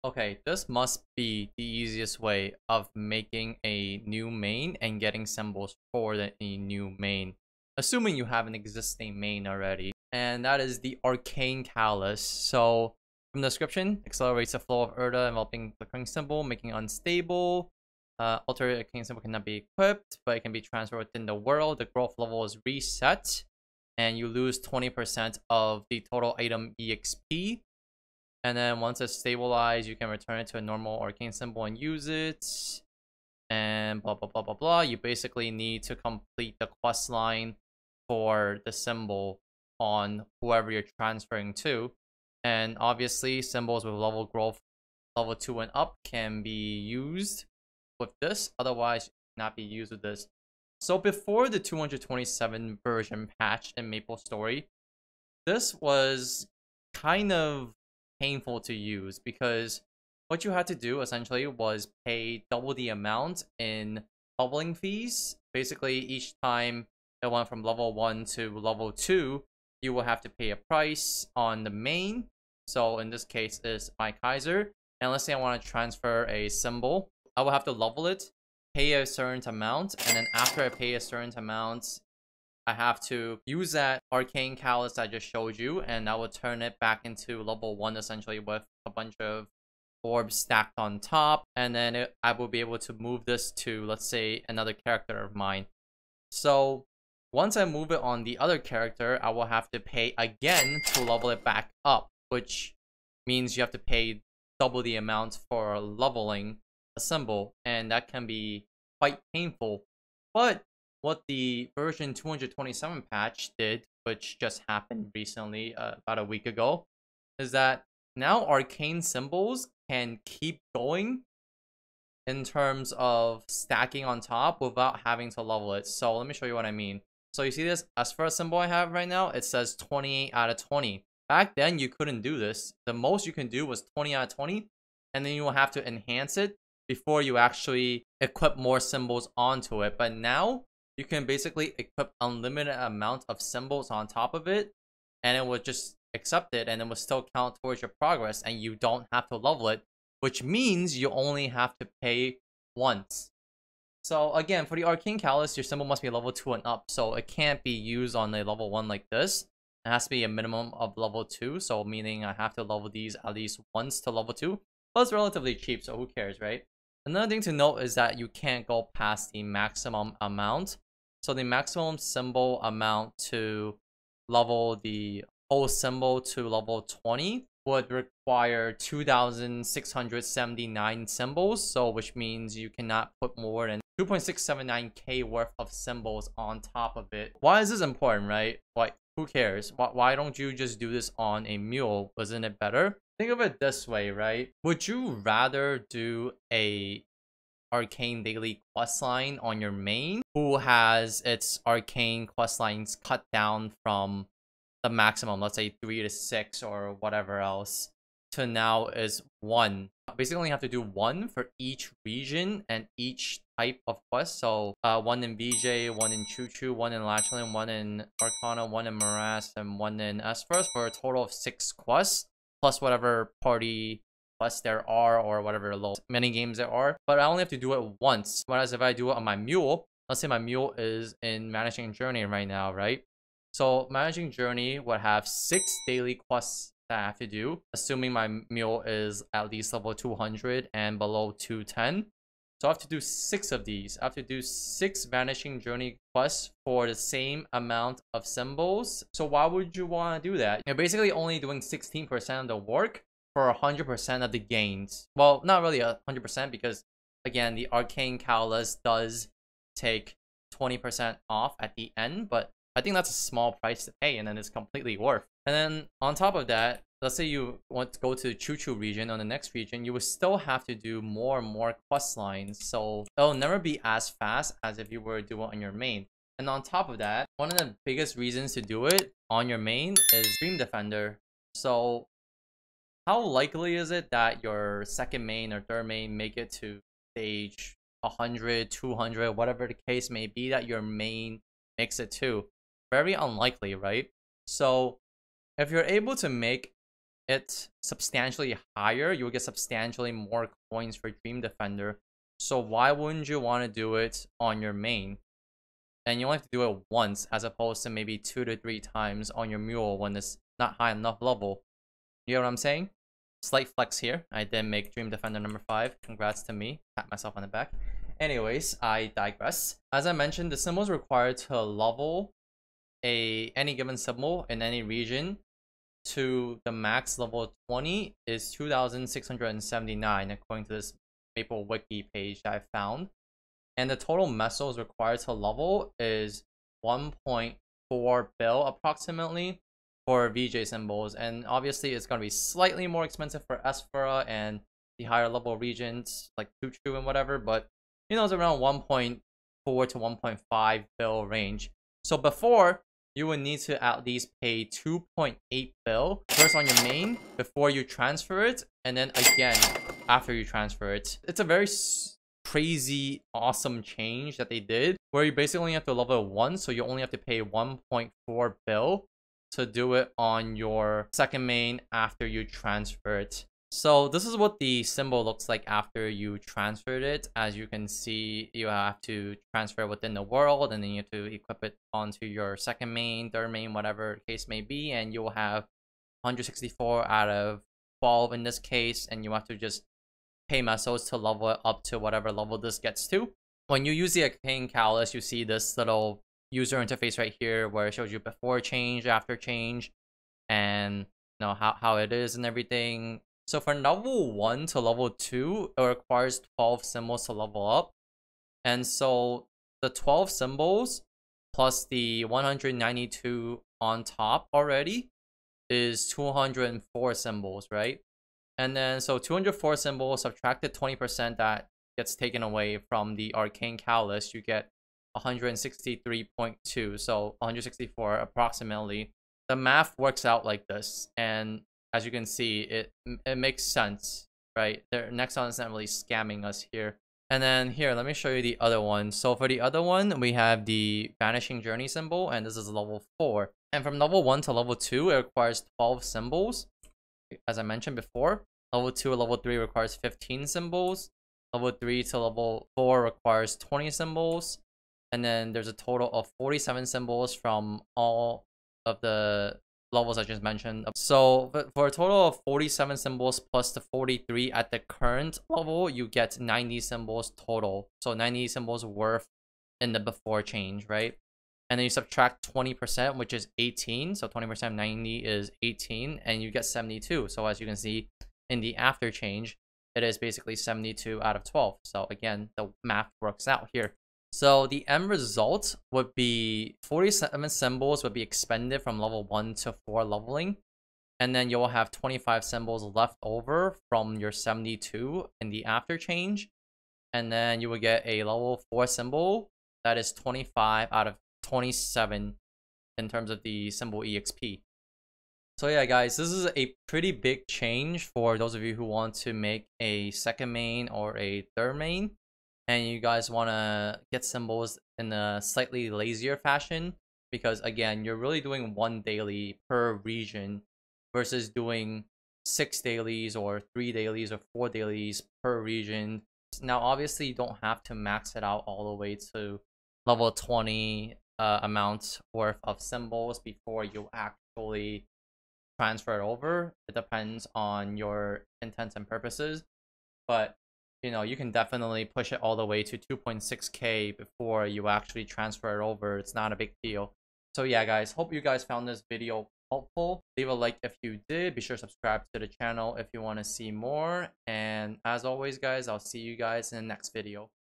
Okay, this must be the easiest way of making a new main and getting symbols for the new main, assuming you have an existing main already. And that is the Arcane Callus. So, from the description, accelerates the flow of Erda, enveloping the Arcane symbol, making it unstable. Altered Arcane symbol cannot be equipped, but it can be transferred within the world. The growth level is reset, and you lose 20% of the total item EXP. And then once it's stabilized, you can return it to a normal arcane symbol and use it. And blah, blah, blah, blah, blah. You basically need to complete the quest line for the symbol on whoever you're transferring to. And obviously, symbols with level growth, level 2 and up, can be used with this. Otherwise, not be used with this. So before the 227 version patch in MapleStory, this was kind of painful to use because what you had to do essentially was pay double the amount in leveling fees. Basically, each time it went from level 1 to level 2, you will have to pay a price on the main. So in this case is ClanKaiser. And let's say I want to transfer a symbol. I will have to level it, pay a certain amount, and then after I pay a certain amount, I have to use that Arcane Callus I just showed you, and I will turn it back into level 1 essentially with a bunch of orbs stacked on top, and then I will be able to move this to, let's say, another character of mine. So once I move it on the other character, I will have to pay again to level it back up, which means you have to pay double the amount for leveling a symbol, and that can be quite painful. But what the version 227 patch did, which just happened recently, about a week ago, is that now arcane symbols can keep going in terms of stacking on top without having to level it. So let me show you what I mean. So you see this as first symbol I have right now, it says 28 out of 20. Back then you couldn't do this. The most you can do was 20 out of 20, and then you will have to enhance it before you actually equip more symbols onto it. But now you can basically equip unlimited amount of symbols on top of it, and it will just accept it, and it will still count towards your progress, and you don't have to level it, which means you only have to pay once. So again, for the Arcane Callus, your symbol must be level 2 and up, so it can't be used on a level 1 like this. It has to be a minimum of level 2, so meaning I have to level these at least once to level 2. But it's relatively cheap, so who cares, right? Another thing to note is that you can't go past the maximum amount. So the maximum symbol amount to level the whole symbol to level 20 would require 2,679 symbols. So which means you cannot put more than 2.679k worth of symbols on top of it. Why is this important, right? Like, who cares? Why don't you just do this on a mule? Isn't it better? Think of it this way, right? Would you rather do a arcane daily questline on your main who has its arcane questlines cut down from the maximum, let's say 3 to 6 or whatever else, to now is 1? Basically, you only have to do 1 for each region and each type of quest. So 1 in VJ, 1 in Choo Choo, 1 in Lachlan, 1 in Arcana, 1 in Morass, and 1 in Esperus, for a total of 6 quests, plus whatever party quests there are or whatever little mini games there are. But I only have to do it once. Whereas if I do it on my mule, let's say my mule is in Managing Journey right now, right? So Managing Journey would have 6 daily quests that I have to do, assuming my mule is at least level 200 and below 210. So I have to do 6 of these. I have to do 6 Vanishing Journey quests for the same amount of symbols. So why would you want to do that? You're basically only doing 16% of the work for 100% of the gains. Well, not really 100%, because again, the Arcane Callus does take 20% off at the end, but I think that's a small price to pay, and then it's completely worth. And then on top of that, let's say you want to go to the Choo Choo region. On the next region, you will still have to do more and more quest lines, so it'll never be as fast as if you were to do it on your main. And on top of that, one of the biggest reasons to do it on your main is Dream Defender. So how likely is it that your second main or third main make it to stage 100, 200, whatever the case may be, that your main makes it to? Very unlikely, right? So if you're able to make it substantially higher, you will get substantially more coins for Dream Defender. So why wouldn't you want to do it on your main? And you only have to do it once as opposed to maybe 2 to 3 times on your mule when it's not high enough level. You know what I'm saying? Slight flex here. I did make Dream Defender number 5. Congrats to me. Pat myself on the back. Anyways, I digress. As I mentioned, the symbol is required to level any given symbol in any region to the max level 20 is 2,679 according to this Maple Wiki page that I found. And the total mesos required to level is 1.4 bill approximately for VJ symbols. And obviously it's going to be slightly more expensive for Esphera and the higher level regions like Chuchu and whatever. But, you know, it's around 1.4 to 1.5 bill range. So before, you would need to at least pay 2.8 bill first on your main before you transfer it. And then again after you transfer it. It's a very crazy awesome change that they did where you basically only have to level 1, so you only have to pay 1.4 bill to do it on your second main after you transfer it. So this is what the symbol looks like after you transferred it. As you can see, you have to transfer within the world and then you have to equip it onto your second main, third main, whatever the case may be, and you will have 164 out of 12 in this case, and you have to just pay mesos to level it up to whatever level this gets to. When you use the Arcane Callus, you see this little user interface right here where it shows you before change, after change, and you know how it is and everything. So for level 1 to level 2, it requires 12 symbols to level up. And so the 12 symbols plus the 192 on top already is 204 symbols, right? And then, so 204 symbols, subtracted 20% that gets taken away from the Arcane Callus, you get 163.2. So 164 approximately. The math works out like this. And as you can see, it makes sense, right? Nexon is not really scamming us here. And then here, let me show you the other one. So for the other one, we have the Vanishing Journey symbol, and this is level 4. And from level 1 to level 2, it requires 12 symbols. As I mentioned before, level 2 or level 3 requires 15 symbols. Level 3 to level 4 requires 20 symbols. And then there's a total of 47 symbols from all of the levels I just mentioned. So for a total of 47 symbols plus the 43 at the current level, you get 90 symbols total. So 90 symbols worth in the before change, right? And then you subtract 20%, which is 18. So 20% of 90 is 18, and you get 72. So as you can see in the after change, it is basically 72 out of 12. So again, the math works out here. So the end result would be 47 symbols would be expended from level 1 to 4 leveling. And then you'll have 25 symbols left over from your 72 in the after change. And then you will get a level 4 symbol that is 25 out of 27 in terms of the symbol EXP. So yeah, guys, this is a pretty big change for those of you who want to make a second main or a third main, and you guys want to get symbols in a slightly lazier fashion, because again, you're really doing 1 daily per region versus doing 6 dailies or 3 dailies or 4 dailies per region. Now obviously you don't have to max it out all the way to level 20 amount worth of symbols before you actually transfer it over. It depends on your intents and purposes, but you know, you can definitely push it all the way to 2.6k before you actually transfer it over. It's not a big deal. So yeah, guys, hope you guys found this video helpful. Leave a like if you did. Be sure to subscribe to the channel if you want to see more. And as always, guys, I'll see you guys in the next video.